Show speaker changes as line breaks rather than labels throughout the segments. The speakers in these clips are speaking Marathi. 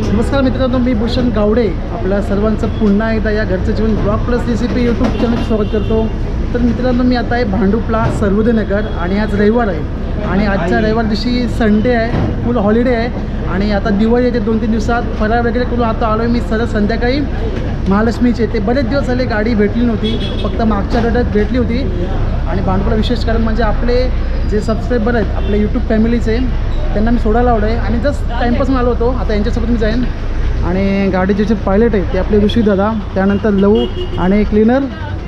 नमस्कार मित्रांनो, मी भूषण गावडे आपल्या सर्वांचं पुन्हा एकदा या घरचं जीवन ब्लॉग प्लस रेसिपी यूट्यूब चॅनलचं स्वागत करतो. तर मित्रांनो, मी आता आहे भांडुपला सर्वोदयनगर आणि आज रविवार आहे आणि आजच्या रविवार दिवशी संडे आहे, फुल हॉलिडे आहे आणि आता दिवाळी येते 2-3 दिवसात. फराळ वगैरे करून आता आलो आहे मी सरळ संध्याकाळी महालक्ष्मीचे. ते बरेच दिवस झाले गाडी भेटली नव्हती, फक्त मागच्या आठवड्यात भेटली होती. आणि भांडुपला विशेष कारण म्हणजे आपले जे सबस्क्रायबर आहेत आपले यूट्यूब फॅमिलीचे, त्यांना मी सोडायला आवडं आहे आणि जस्ट टाईमपासून आलो होतो. आता यांच्यासोबत मी जाईन. आणि गाडीचे जे पायलट आहेत ते आपले ऋषी दादा, त्यानंतर लवू आणि क्लीनर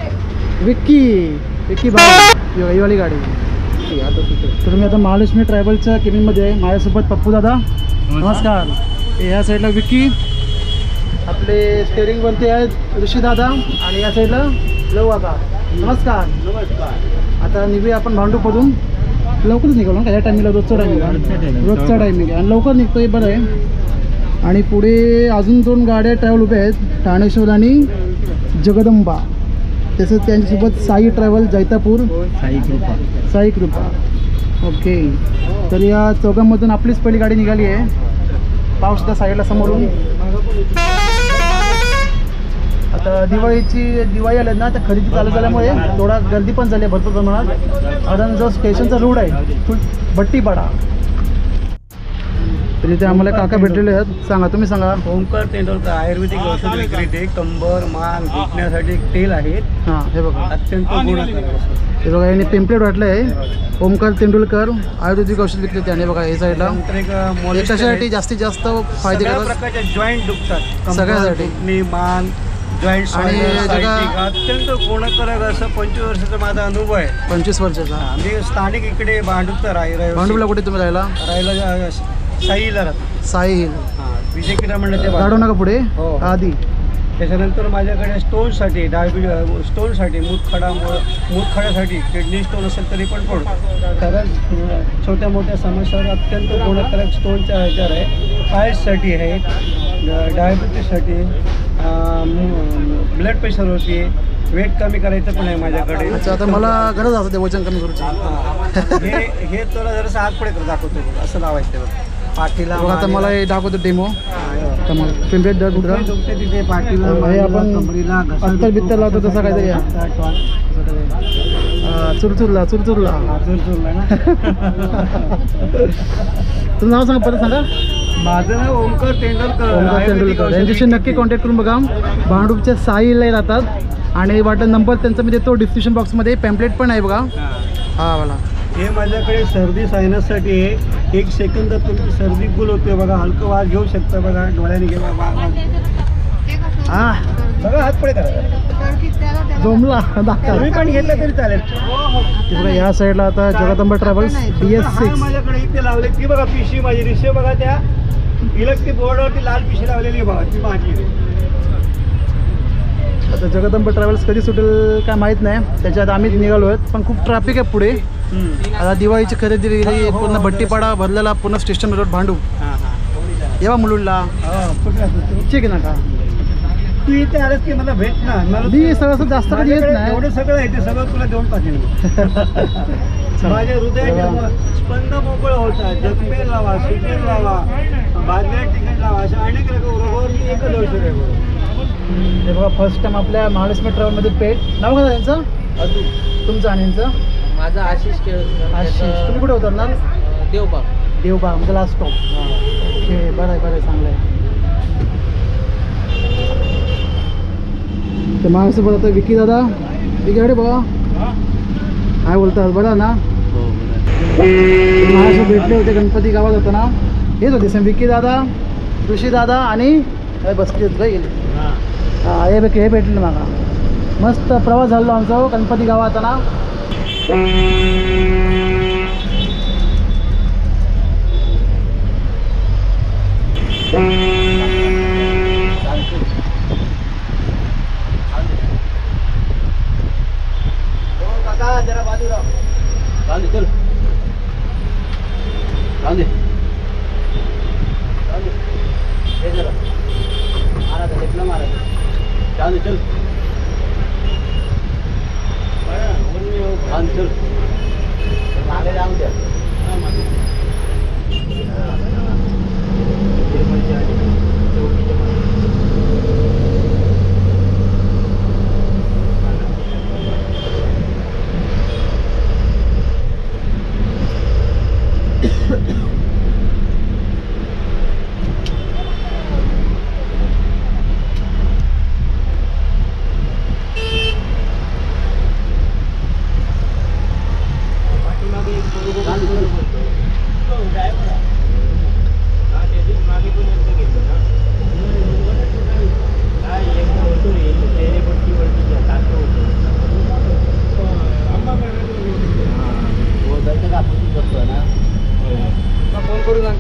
विक्की बाईवाली गाडी. तर मी आता महालक्ष्मी ट्रॅव्हलच्या केबिनमध्ये आहे. माझ्यासोबत पप्पू दादा, नमस्कार. या साईडला विक्की, आपले स्टेअरिंगवरती आहेत ऋषी दादा आणि या साईडला लवू दादा. नमस्कार. आता निघूया आपण भांडूपमधून. लवकरच निघालो ना, या टायमिंगला रोजचा टायमिंग आहे आणि लवकर निघतो आहे, बरं आहे. आणि पुढे अजून 2 गाड्या ट्रॅव्हल उभ्या आहेत, ठाणेश्वर आणि जगदंबा. तसंच त्यांच्यासोबत साई ट्रॅव्हल जैतापूर, साई कृपा. ओके, तर या चौघांमधून आपलीच पहिली गाडी निघाली आहे. पावसुद्धा साईडला समोरून. आता दिवाळी आल्या ना, तर खरेदी चालू झाल्यामुळे थोडा गर्दी पण झाली आहे भरपूर प्रमाणात. कारण जो स्टेशनचा रोड आहे फुल भट्टीपाडा, तर इथे आम्हाला काका भेटलेले आहेत. सांगा, तुम्ही सांगा.
ओमकार तेंडुलकर आयुर्वेदिक औषध विक्रेते, कंबर मान दुखण्यासाठी तेल आहेत.
हां, हे बघा,
अत्यंत गुणकारी.
हे बघा, यांनी पेम्पलेट वाटलं आहे. ओमकार तेंडुलकर आयुर्वेदिक औषध विक्रेते. आणि बघा हे साईडला कशासाठी जास्तीत जास्त फायदे करतात.
प्रकारचे जॉईंट दुखतात
सगळ्यासाठी,
मान जॉईंट. आणि अत्यंत गुणकारक असं 25 वर्षाचा माझा अनुभव आहे.
25 वर्षाचा.
मी स्थानिक इकडे भांडुपचा
भांडुपला कुठे तुम्ही राहिला?
साईला राहतो.
साई हिल.
विजय क्रीडा मंडळाचे
गाडो नका पुढे आधी.
त्याच्यानंतर माझ्याकडे स्टोनसाठी, डायबिटीज स्टोनसाठी, मूतखड्यासाठी, किडनी स्टोन असेल तरी पण पडतो. कारण छोट्या मोठ्या समस्यावर अत्यंत गुणकारक स्टोनचा आजार आहे. आयससाठी आहे, डायबिटीजसाठी, ब्लड प्रेशर होती, वेट कमी करायचं पण आहे माझ्याकडे.
अच्छा, आता मला गरज असते वजन कमी करूची.
हे तुला जरासं हात पुढे दाखवतो, असं लावायचं पाठीला.
आता मला हे दाखवतो डेमो. पिंपलेट दर
दुखते तिथे पाठीला,
आपण
कमरीला,
अत्तर बित्तर लावतो तसा काहीतरी. चुरचुरला
ना.
तुझं नाव सांगा, परत सांगा.
माझं नाव ओमकार तेंडुलकर.
यांच्याशी नक्की कॉन्टॅक्ट करून बघा. भांडुपच्या साईला राहतात आणि वाटत नंबर त्यांचा मी देतो डिस्क्रिप्शन बॉक्समध्ये. पॅम्पलेट पण आहे बघा. हा मला
हे माझ्याकडे सर्दी सायनससाठी आहे. 1 सेकंदात तुमची सर्दी गुल होते बघा. हलकं वाज घेऊ शकता बघा, डोळ्याने घेऊ.
हां
बघा, हात पुढे करा.
जमला दाखवा.
तुम्ही पण घेतलं तरी चालेल.
बघा या साईडला आता जगदंबा ट्रॅव्हल्स BS6
माझ्याकडे इथे लावले. ती बघा पिशी माझी रिक्षे बघा, त्या इलेक्ट्रिक बोर्डवरती लाल पिशी लावलेली बघा, ती माझी.
आता जगदंबा ट्रॅव्हल्स कधी सुटेल काय माहीत नाही. त्याच्यात आम्हीच निघालो आहेत, पण खूप ट्रॅफिक आहे पुढे. आता दिवाळीची खरेदी गेली, पूर्ण भट्टीपाडा भरलेला, पूर्ण स्टेशन रोड भांडूप. येवा मुलुंडला ठीक आहे ना का.
तू इथे आलास की मला भेट ना.
मी सगळं जास्त कधी येत नाही.
एवढं सगळं आहे, ते सगळं तुला देऊन टाकेल. माझ्या हृदयाचे स्पंद मोकळं होतात. जखमेर लावा, सुजेर लावा, बाजऱ्या तिकीट लावा, अशा अनेक रोगावर मी एकच औषध आहे.
हे बघा, फर्स्ट टाइम आपल्या महालक्ष्मी ट्रॅव्हलमध्ये पेट. नाव का त्यांचं? तुमचं आणि यांचं?
माझं आशिष
आशिष. तुम्ही कुठे उतरणार? देवबाग म्हणजे लास्ट स्टॉप. ओके, बरं आहे, चांगलं आहे. तर माझ्यासोबत आता विकी दादा. विकी गाडी बघा काय बोलतात, बरं ना? माझ्यासोबत भेटले होते गणपती गावात होतं ना, हेच होते सेम. विकी दादा, ऋषी दादा आणि बसले होते गेले. हां, हे भेटले मला. मस्त प्रवास झाला आमचा गणपती गावात ना.
जरा बाजू राहा.
चल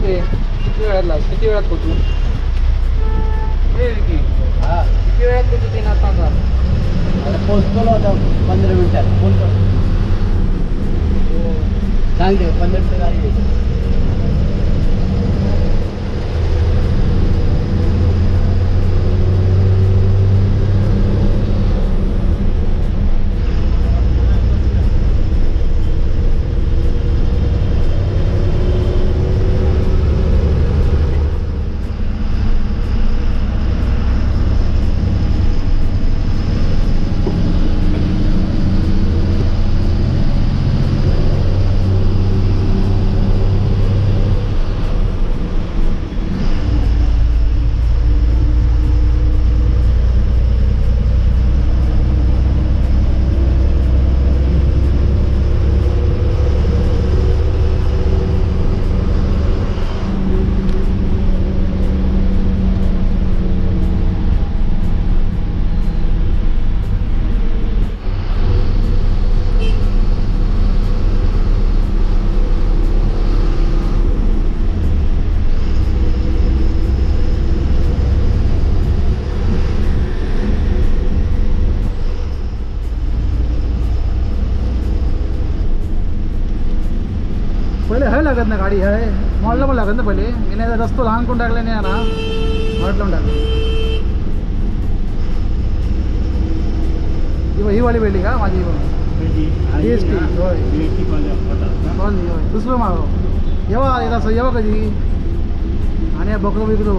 ओके किती वेळात पोचू हा किती वेळात पोचू 3 आता
पोचलो होता 15 मिनिटात फोन कर सांगते 15 मिनिटं गाडी येते.
पहिले है लागत ना गाडी आहे मॉडला पण लागत ना पहिले मी नाही रस्तो लहान करून टाकले नाही ना मॉड लावून टाकलं ही वाली वेळी का माझी DST होय होय दुसरं मागव येवा येता येवा कधी आणि बकरो बिकरो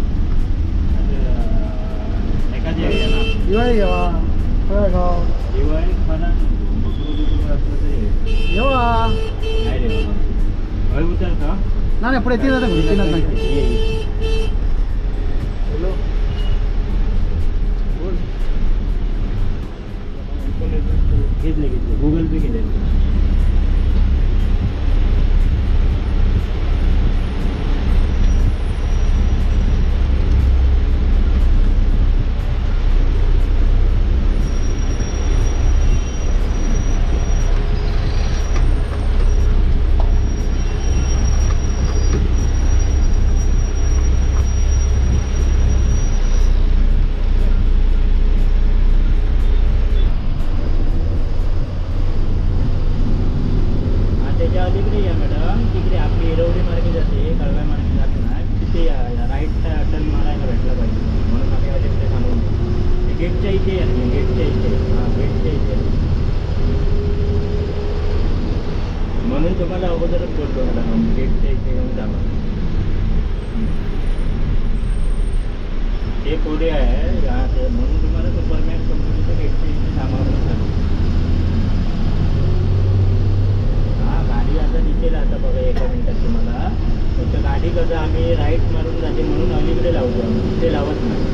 दिवाळी येवा गाव येवा नाही पुढे तीन नाही
घेतले गुगल पे केले. म्हणून तुम्हाला अगोदरच बोलतो मॅडम गेटच्या इथे येऊन जावा. ते पुढे आहे म्हणून तुम्हाला सुपरमॅक्स कंपनीच्या गेटच्या इथे थांबावं लागतं. हा गाडी आता दिसेल आता बघा एका मिनिटात तुम्हाला. फक्त गाडी कसं आम्ही राईट मारून जाते म्हणून अलीकडे लावतो तिथे लावत नाही.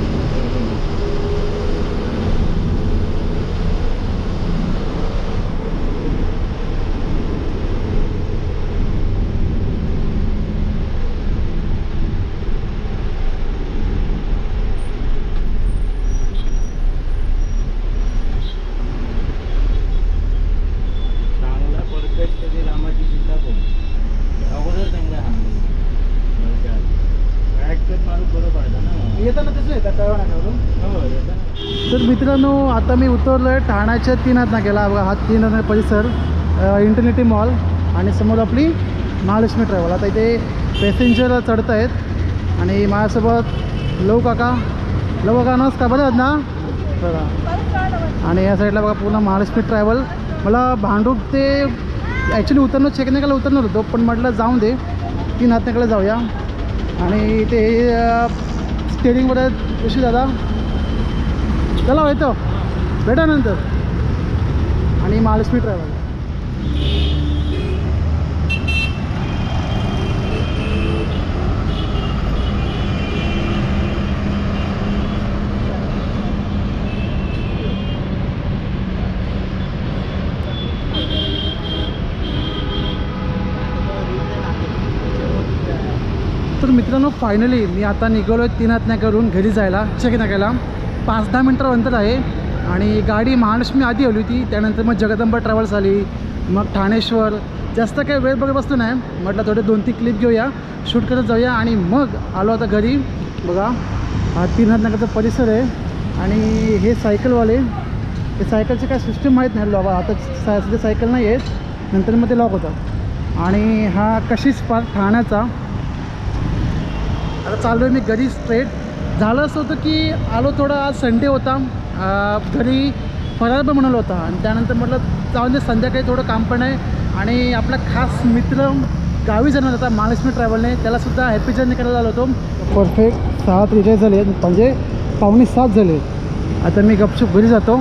येताना तसं येतात तर मित्रांनो आता मी उतरलो आहे ठाण्याच्या 3 नाक्याला. बघा हा 3 नाका परिसर इंटरनेटी मॉल आणि समोर आपली महालक्ष्मी ट्रॅव्हल. आता इथे पॅसेंजर चढत आहेत आणि माझ्यासोबत लव काका नमस्कार बरं आहेत ना बघा. आणि या साईडला बघा पूर्ण महालक्ष्मी ट्रॅव्हल. मला भांडूप ते ॲक्च्युली उतरणं चेकनाकाला उतरणार होतो पण म्हटलं जाऊन दे 3 नाक्याला जाऊया. आणि ते स्टेरिंगवर आहेत कशी दादा चला येतो भेटा नंतर. आणि महालक्ष्मी ट्रॅव्हल तर मित्रांनो फायनली मी आता निघालो आहे 3 नाक्यावरून घरी जायला. चेक नाक्याला 5-10 मिनटावर अंतर आहे. आणि गाडी महालक्ष्मी आधी आली होती त्यानंतर मग जगदंबा ट्रॅव्हल्स आली मग ठाणेश्वर जास्त काही वेळ बघत बसतो नाही, म्हटलं थोडे 2-3 क्लिप घेऊया, शूट करत जाऊया आणि मग आलो आता घरी. बघा हा 3 नगरचा परिसर आहे आणि हे सायकलवाले, हे सायकलची काय सिस्टीम माहीत नाही बाबा, आता सध्या सायकल नाही आहेत, नंतर मग ते लॉक होतं. आणि हा कशिश पार्क ठाण्याचा. आता चाललो आहे मी घरी स्ट्रेट. झालं असं होतं की आलो थोडा, आज संडे होता, घरी फराळ पण बनवलं होता आणि त्यानंतर म्हटलं जाऊन दे, संध्याकाळी थोडं काम पण आहे आणि आपला खास मित्र गावी जाणार होता महालक्ष्मी ट्रॅव्हलने, त्यालासुद्धा हॅपी जर्नी करायला आलो होतो. परफेक्ट 6:43 झाले, म्हणजे 6:45 झाले. आता मी गपचूप घरी जातो.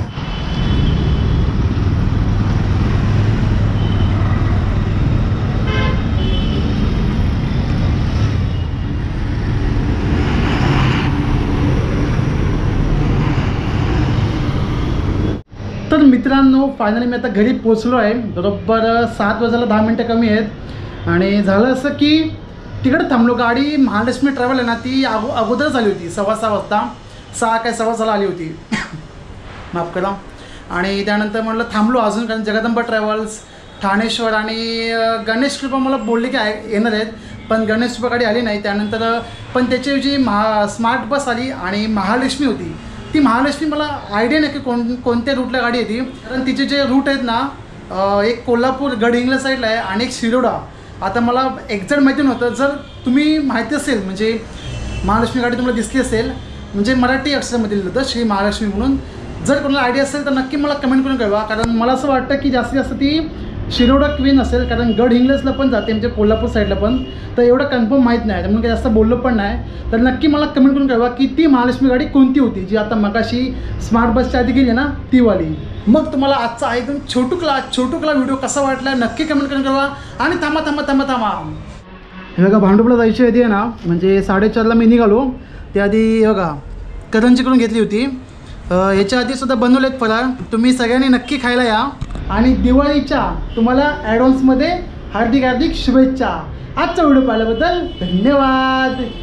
तर मित्रांनो फायनली मी आता घरी पोचलो आहे. बरोबर 7 वाजायला 10 मिनटं कमी आहेत आणि झालं असं की तिकडे थांबलो. गाडी महालक्ष्मी ट्रॅव्हल आहे ना, ती अगोदरच आली होती, 6:15 वाजता, 6 काय 6:15 आली होती माफ करा. आणि त्यानंतर म्हटलं थांबलो अजून, कारण जगदंबा ट्रॅव्हल्स, ठाणेश्वर आणि गणेश कृपा मला बोलले की येणार आहेत, पण गणेश कृपा गाडी आली नाही. त्यानंतर पण त्याच्याऐवजी स्मार्ट बस आली आणि महालक्ष्मी होती. ती महालक्ष्मी मला आयडिया नाही की कोणत्या रूटला गाडी येते, कारण तिचे जे रूट आहेत ना, एक कोल्हापूर गडहिंग्लज साईडला आहे आणि एक शिरोडा. आता मला एक्झॅक्ट माहिती नव्हतं. जर तुम्ही माहिती असेल, म्हणजे महालक्ष्मी गाडी तुम्हाला दिसली असेल, म्हणजे मराठी अक्षरामध्ये लिहिलं होतं श्री महालक्ष्मी म्हणून, जर कोणाला आयडिया असेल तर नक्की मला कमेंट करून कळवा. कारण मला असं वाटतं की जास्तीत जास्त ती शिरोडा क्वीन असेल, कारण गडहिंग्लजला पण जाते, म्हणजे कोल्हापूर साईडला पण, तर एवढं कन्फर्म माहीत नाही, म्हणून काही जास्त बोललो पण नाही. तर नक्की मला कमेंट करून कळवा की ती महालक्ष्मी गाडी कोणती होती, जी आता मगाशी स्मार्ट बसच्या आधी गेली ना, ती वाली. मग तुम्हाला आजचा एकदम छोटूकला व्हिडिओ कसा वाटला नक्की कमेंट करून कळवा. आणि थांबा हे बघा, भांडुपला जायची आधी आहे ना, म्हणजे 4:30ला मी निघालो. त्याआधी बघा करंजी करून घेतली होती. याच्या आधीसुद्धा बनवलेत फराळ, तुम्ही सगळ्यांनी नक्की खायला या. आणि दिवाळीच्या तुम्हाला ॲडव्हान्समध्ये हार्दिक शुभेच्छा. आजचा व्हिडिओ पाहिल्याबद्दल धन्यवाद.